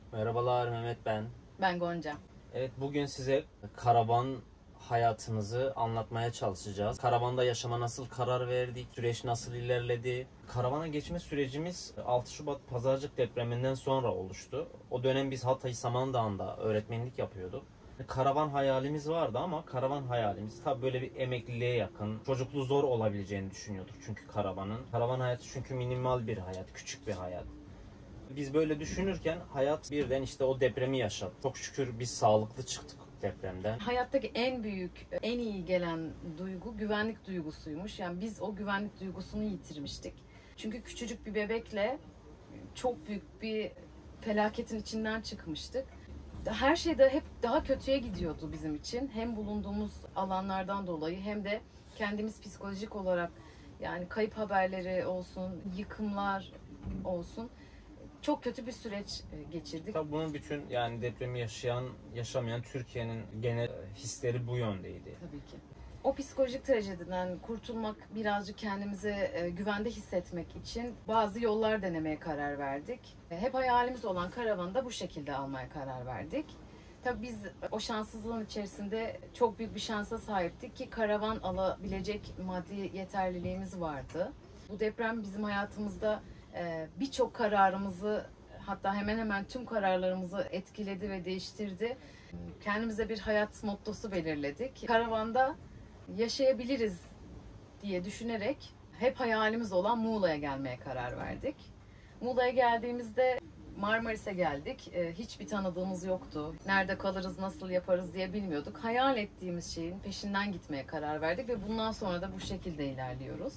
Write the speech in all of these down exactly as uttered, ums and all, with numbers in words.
Merhabalar, Mehmet ben. Ben Gonca. Evet, bugün size karavan hayatımızı anlatmaya çalışacağız. Karavanda yaşama nasıl karar verdik, süreç nasıl ilerledi. Karavana geçme sürecimiz altı Şubat Pazarcık depreminden sonra oluştu. O dönem biz Hatay Samandağ'ında öğretmenlik yapıyorduk. Karavan hayalimiz vardı ama karavan hayalimiz tabii böyle bir emekliliğe yakın, çocuklu zor olabileceğini düşünüyorduk çünkü karavanın. Karavan hayatı çünkü minimal bir hayat, küçük bir hayat. Biz böyle düşünürken hayat birden işte o depremi yaşadı. Çok şükür biz sağlıklı çıktık depremden. Hayattaki en büyük, en iyi gelen duygu güvenlik duygusuymuş. Yani biz o güvenlik duygusunu yitirmiştik. Çünkü küçücük bir bebekle çok büyük bir felaketin içinden çıkmıştık. Her şey de hep daha kötüye gidiyordu bizim için. Hem bulunduğumuz alanlardan dolayı hem de kendimiz psikolojik olarak, yani kayıp haberleri olsun, yıkımlar olsun, çok kötü bir süreç geçirdik. Tabii bunun bütün yani depremi yaşayan, yaşamayan Türkiye'nin genel hisleri bu yöndeydi. Tabii ki. O psikolojik trajediden kurtulmak, birazcık kendimizi e, güvende hissetmek için bazı yollar denemeye karar verdik. E, Hep hayalimiz olan karavanı da bu şekilde almaya karar verdik. Tabii biz o şanssızlığın içerisinde çok büyük bir şansa sahiptik ki karavan alabilecek maddi yeterliliğimiz vardı. Bu deprem bizim hayatımızda e, birçok kararımızı, hatta hemen hemen tüm kararlarımızı etkiledi ve değiştirdi. Kendimize bir hayat mottosu belirledik. Karavanda yaşayabiliriz diye düşünerek hep hayalimiz olan Muğla'ya gelmeye karar verdik. Muğla'ya geldiğimizde Marmaris'e geldik. Hiçbir tanıdığımız yoktu. Nerede kalırız, nasıl yaparız diye bilmiyorduk. Hayal ettiğimiz şeyin peşinden gitmeye karar verdik ve bundan sonra da bu şekilde ilerliyoruz.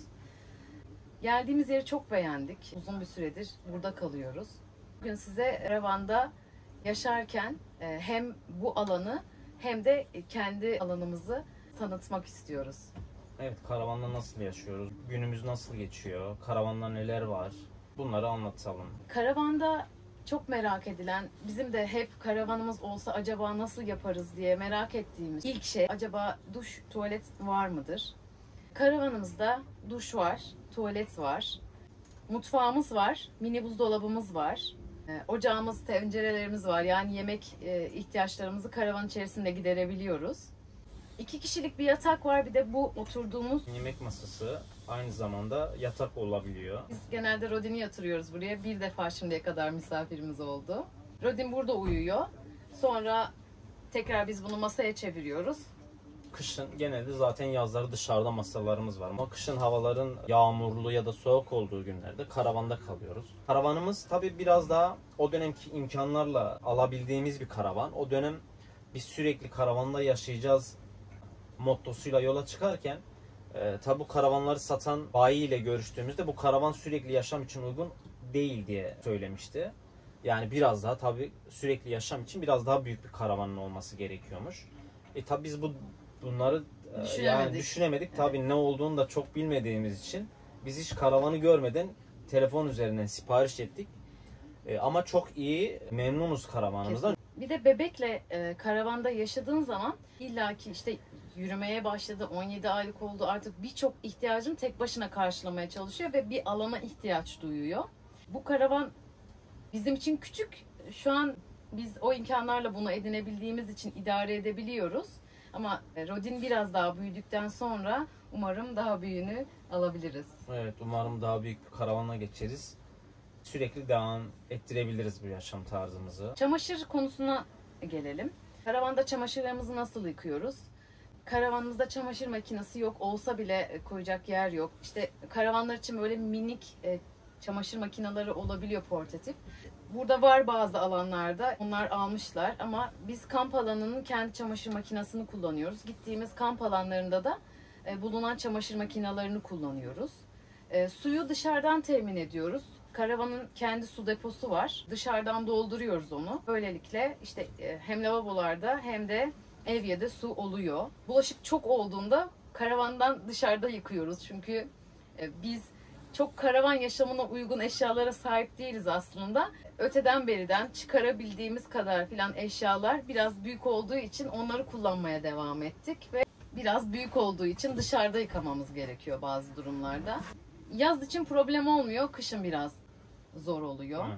Geldiğimiz yeri çok beğendik. Uzun bir süredir burada kalıyoruz. Bugün size karavanda yaşarken hem bu alanı hem de kendi alanımızı tanıtmak istiyoruz. Evet, karavanda nasıl yaşıyoruz? Günümüz nasıl geçiyor? Karavanda neler var? Bunları anlatalım. Karavanda çok merak edilen, bizim de hep karavanımız olsa acaba nasıl yaparız diye merak ettiğimiz ilk şey, acaba duş, tuvalet var mıdır? Karavanımızda duş var, tuvalet var, mutfağımız var, mini buzdolabımız var, ocağımız, tencerelerimiz var. Yani yemek ihtiyaçlarımızı karavan içerisinde giderebiliyoruz. İki kişilik bir yatak var, bir de bu oturduğumuz Yemek masası aynı zamanda yatak olabiliyor. Biz genelde Rodin'i yatırıyoruz buraya. Bir defa şimdiye kadar misafirimiz oldu. Rodin burada uyuyor. Sonra tekrar biz bunu masaya çeviriyoruz. Kışın genelde zaten yazları dışarıda masalarımız var. Ama kışın havaların yağmurlu ya da soğuk olduğu günlerde karavanda kalıyoruz. Karavanımız tabii biraz daha o dönemki imkanlarla alabildiğimiz bir karavan. O dönem biz sürekli karavanda yaşayacağız mottosuyla yola çıkarken e, tabi bu karavanları satan bayi ile görüştüğümüzde bu karavan sürekli yaşam için uygun değil diye söylemişti. Yani biraz daha tabi sürekli yaşam için biraz daha büyük bir karavanın olması gerekiyormuş. E tabi biz bu bunları e, Düşünemedik. yani düşünemedik. Tabi evet. Ne olduğunu da çok bilmediğimiz için biz hiç karavanı görmeden telefon üzerinden sipariş ettik. E, ama çok iyi, memnunuz karavanımızdan. Bir de bebekle e, karavanda yaşadığın zaman illaki işte yürümeye başladı, on yedi aylık oldu, artık birçok ihtiyacını tek başına karşılamaya çalışıyor ve bir alana ihtiyaç duyuyor. Bu karavan bizim için küçük. Şu an biz o imkanlarla bunu edinebildiğimiz için idare edebiliyoruz. Ama Rodin biraz daha büyüdükten sonra umarım daha büyüğünü alabiliriz. Evet, umarım daha büyük bir karavana geçeriz. Sürekli devam ettirebiliriz bu yaşam tarzımızı. Çamaşır konusuna gelelim. Karavanda çamaşırlarımızı nasıl yıkıyoruz? Karavanımızda çamaşır makinesi yok, olsa bile koyacak yer yok. İşte karavanlar için böyle minik e, çamaşır makineleri olabiliyor, portatif. Burada var bazı alanlarda, onlar almışlar ama biz kamp alanının kendi çamaşır makinesini kullanıyoruz. Gittiğimiz kamp alanlarında da e, bulunan çamaşır makinelerini kullanıyoruz. E, suyu dışarıdan temin ediyoruz. Karavanın kendi su deposu var. Dışarıdan dolduruyoruz onu. Böylelikle işte e, hem lavabolarda hem de evyede su oluyor. Bulaşık çok olduğunda karavandan dışarıda yıkıyoruz. Çünkü e, biz çok karavan yaşamına uygun eşyalara sahip değiliz aslında. Öteden beriden çıkarabildiğimiz kadar filan eşyalar biraz büyük olduğu için onları kullanmaya devam ettik ve biraz büyük olduğu için dışarıda yıkamamız gerekiyor bazı durumlarda. Yaz için problem olmuyor, kışın biraz zor oluyor. Evet.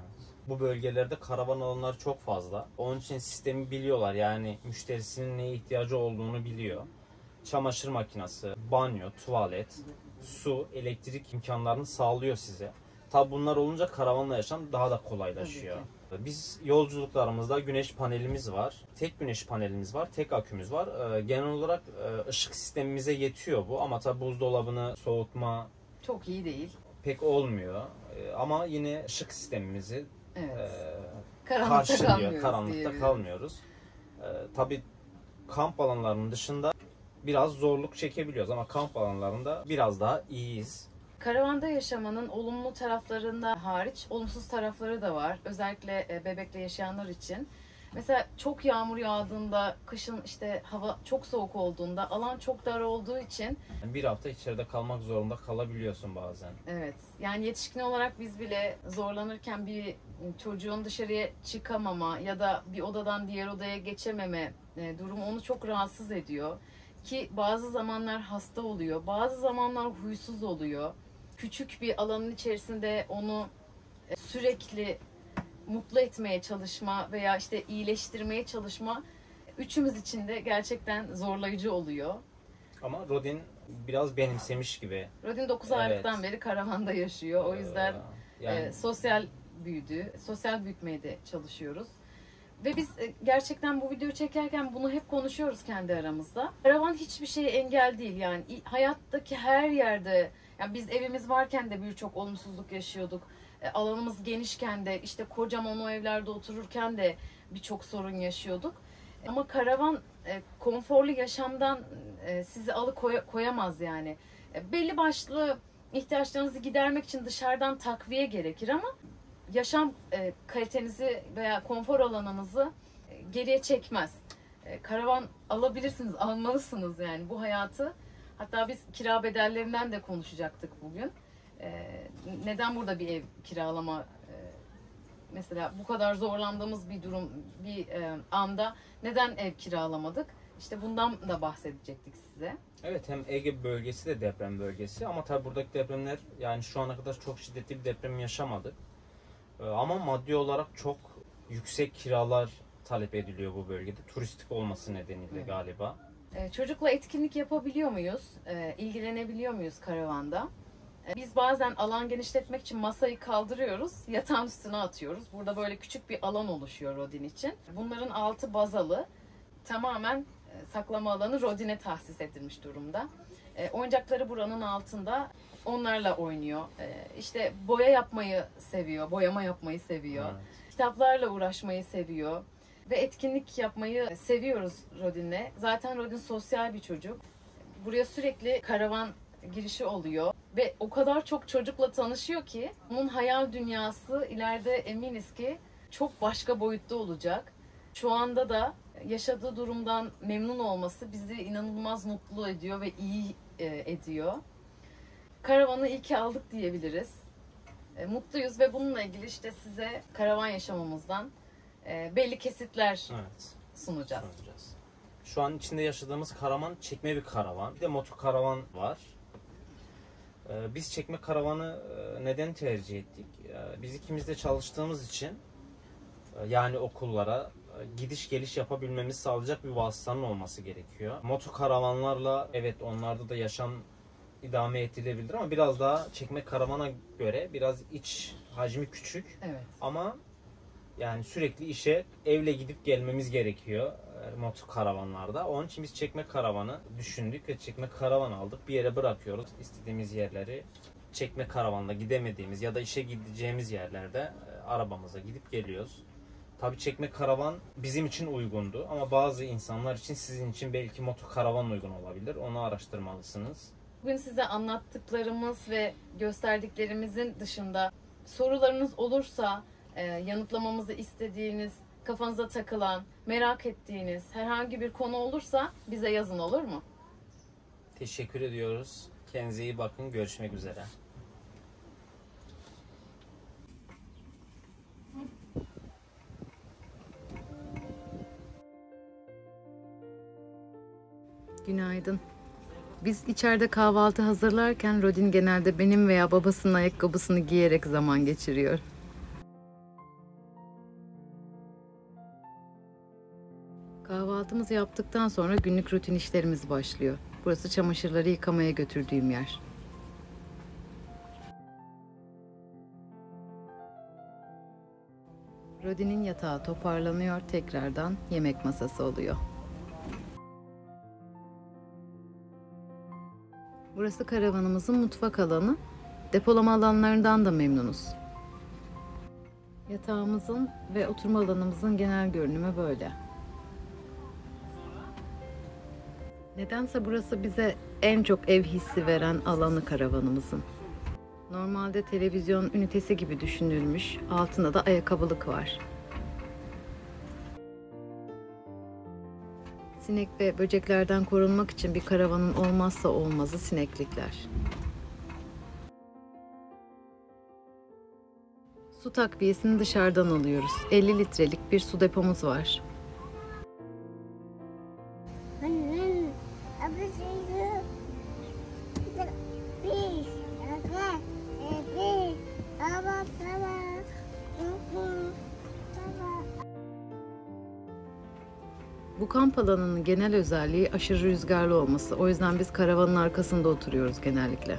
Bu bölgelerde karavan alanları çok fazla. Onun için sistemi biliyorlar. Yani müşterisinin neye ihtiyacı olduğunu biliyor. Çamaşır makinesi, banyo, tuvalet, su, elektrik imkanlarını sağlıyor size. Tabi bunlar olunca karavanla yaşam daha da kolaylaşıyor. Biz yolculuklarımızda güneş panelimiz var. Tek güneş panelimiz var, tek akümüz var. Ee, genel olarak e, ışık sistemimize yetiyor bu. Ama tabi buzdolabını soğutma Çok iyi değil. pek olmuyor. Ee, ama yine ışık sistemimizi Evet. e, Karanlıkta karşılıyor. kalmıyoruz Karanlıkta diyebiliriz. kalmıyoruz. Ee, tabi kamp alanlarının dışında biraz zorluk çekebiliyoruz ama kamp alanlarında biraz daha iyiyiz. Karavanda yaşamanın olumlu taraflarında hariç olumsuz tarafları da var. Özellikle e, bebekle yaşayanlar için. Mesela çok yağmur yağdığında, kışın işte hava çok soğuk olduğunda, alan çok dar olduğu için Bir hafta içeride kalmak zorunda kalabiliyorsun bazen. evet, yani yetişkin olarak biz bile zorlanırken bir çocuğun dışarıya çıkamama ya da bir odadan diğer odaya geçememe e, durumu onu çok rahatsız ediyor. Ki bazı zamanlar hasta oluyor, bazı zamanlar huysuz oluyor. Küçük bir alanın içerisinde onu e, sürekli mutlu etmeye çalışma veya işte iyileştirmeye çalışma üçümüz için de gerçekten zorlayıcı oluyor. Ama Rodin biraz benimsemiş gibi. Rodin dokuz Evet. aylıktan beri karavanda yaşıyor. O yüzden Ee, yani e, sosyal büyüdü. Sosyal büyütmeye de çalışıyoruz. Ve biz e, gerçekten bu videoyu çekerken bunu hep konuşuyoruz kendi aramızda. Karavan hiçbir şeye engel değil yani. İ- Hayattaki her yerde, yani biz evimiz varken de birçok olumsuzluk yaşıyorduk. E, alanımız genişken de, işte kocaman o evlerde otururken de birçok sorun yaşıyorduk. Ama karavan e, konforlu yaşamdan e, sizi alıkoyamaz yani. E, belli başlı ihtiyaçlarınızı gidermek için dışarıdan takviye gerekir ama yaşam e, kalitenizi veya konfor alanınızı e, geriye çekmez. E, karavan alabilirsiniz, almalısınız yani bu hayatı. Hatta biz kira bedellerinden de konuşacaktık bugün. E, neden burada bir ev kiralama e, mesela bu kadar zorlandığımız bir durum, bir e, anda neden ev kiralamadık? İşte bundan da bahsedecektik size. evet, hem Ege bölgesi de deprem bölgesi ama tabi buradaki depremler, yani şu ana kadar çok şiddetli bir deprem yaşamadık. Ee, ama maddi olarak çok yüksek kiralar talep ediliyor bu bölgede. Turistik olması nedeniyle Evet. galiba. Ee, Çocukla etkinlik yapabiliyor muyuz? Ee, ilgilenebiliyor muyuz karavanda? Ee, Biz bazen alan genişletmek için masayı kaldırıyoruz, yatağın üstüne atıyoruz. Burada böyle küçük bir alan oluşuyor Rodin için. Bunların altı bazalı. Tamamen e, saklama alanı Rodin'e tahsis edilmiş durumda. E, Oyuncakları buranın altında. Onlarla oynuyor. E, İşte boya yapmayı seviyor, boyama yapmayı seviyor. Evet. Kitaplarla uğraşmayı seviyor. Ve etkinlik yapmayı seviyoruz Rodin'le. Zaten Rodin sosyal bir çocuk. Buraya sürekli karavan girişi oluyor. Ve o kadar çok çocukla tanışıyor ki onun hayal dünyası ileride eminiz ki çok başka boyutta olacak. Şu anda da yaşadığı durumdan memnun olması bizi inanılmaz mutlu ediyor ve iyi e, ediyor. Karavanı iyi ki aldık diyebiliriz. E, mutluyuz ve bununla ilgili işte size karavan yaşamamızdan e, belli kesitler Evet. sunacağız. Sunacağız. Şu an içinde yaşadığımız karavan çekme bir karavan. Bir de motor karavan var. Ee, Biz çekme karavanı e, neden tercih ettik? Ee, Biz ikimiz de çalıştığımız için e, yani okullara e, gidiş geliş yapabilmemizi sağlayacak bir vasıtanın olması gerekiyor. Motor karavanlarla evet onlarda da yaşam idame edilebilir ama biraz daha çekme karavana göre biraz iç hacmi küçük Evet. ama yani sürekli işe evle gidip gelmemiz gerekiyor e, motor karavanlarda. Onun için biz çekme karavanı düşündük ve çekme karavan aldık. Bir yere bırakıyoruz istediğimiz yerleri. Çekme karavanla gidemediğimiz ya da işe gideceğimiz yerlerde e, arabamıza gidip geliyoruz. Tabii çekme karavan bizim için uygundu ama bazı insanlar için, sizin için belki motor karavan uygun olabilir. Onu araştırmalısınız. Bugün size anlattıklarımız ve gösterdiklerimizin dışında sorularınız olursa, e, yanıtlamamızı istediğiniz, kafanıza takılan, merak ettiğiniz herhangi bir konu olursa bize yazın, olur mu? Teşekkür ediyoruz. Kendinize iyi bakın. Görüşmek üzere. Günaydın. Biz içeride kahvaltı hazırlarken Rodin genelde benim veya babasının ayakkabısını giyerek zaman geçiriyor. Kahvaltımızı yaptıktan sonra günlük rutin işlerimiz başlıyor. Burası çamaşırları yıkamaya götürdüğüm yer. Rodi'nin yatağı toparlanıyor, tekrardan yemek masası oluyor. Burası karavanımızın mutfak alanı. Depolama alanlarından da memnunuz. Yatağımızın ve oturma alanımızın genel görünümü böyle. Nedense burası bize en çok ev hissi veren alanı karavanımızın. Normalde televizyon ünitesi gibi düşünülmüş, altında da ayakkabılık var. Sinek ve böceklerden korunmak için bir karavanın olmazsa olmazı sineklikler. Su takviyesini dışarıdan alıyoruz. elli litrelik bir su depomuz var. Bu kamp alanının genel özelliği aşırı rüzgarlı olması. O yüzden biz karavanın arkasında oturuyoruz genellikle.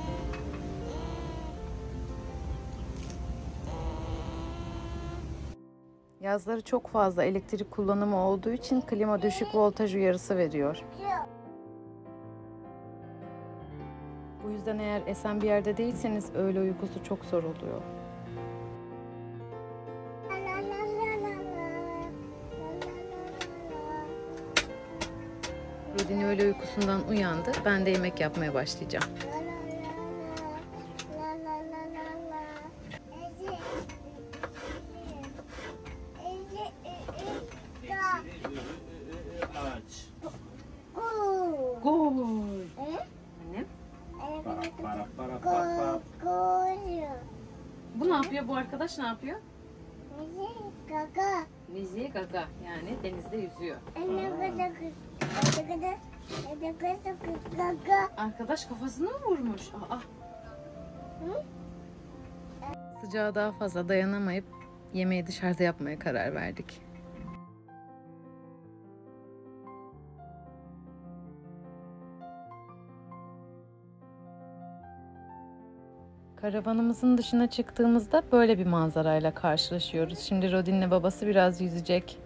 Yazları çok fazla elektrik kullanımı olduğu için klima düşük voltaj uyarısı veriyor. Bu yüzden eğer esen bir yerde değilseniz öğle uykusu çok zor oluyor. Rodin öğle uykusundan uyandı. Ben de yemek yapmaya başlayacağım. Bu ne yapıyor? Bu arkadaş ne yapıyor? Kaka. Müziği gaga, yani denizde yüzüyor. Arkadaş kafasını mı vurmuş? Aa. Sıcağa daha fazla dayanamayıp yemeği dışarıda yapmaya karar verdik. Karavanımızın dışına çıktığımızda böyle bir manzarayla karşılaşıyoruz. Şimdi Rodin'le babası biraz yüzecek.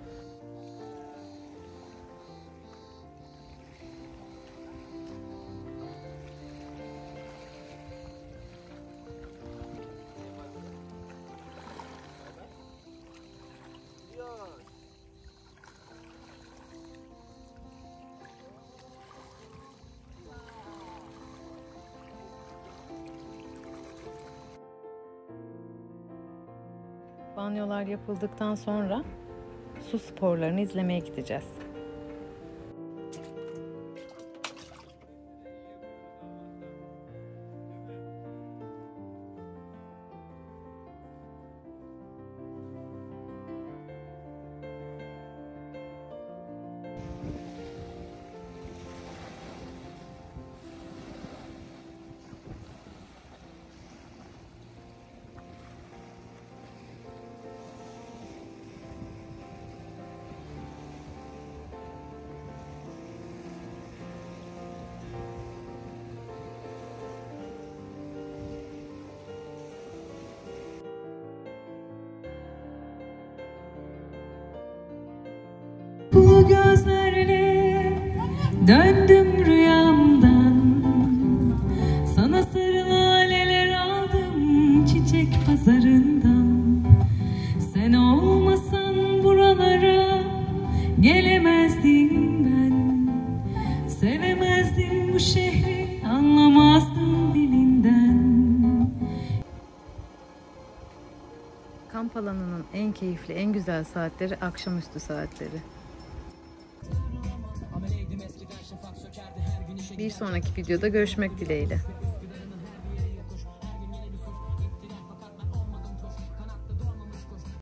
Banyolar yapıldıktan sonra su sporlarını izlemeye gideceğiz. Bu gözlerle döndüm rüyamdan, sana sarı laleler aldım çiçek pazarından. Sen olmasan buralara gelemezdim ben, sevemezdim bu şehri, anlamazdım dilinden. Kamp alanının en keyifli, en güzel saatleri akşamüstü saatleri. Bir sonraki videoda görüşmek dileğiyle.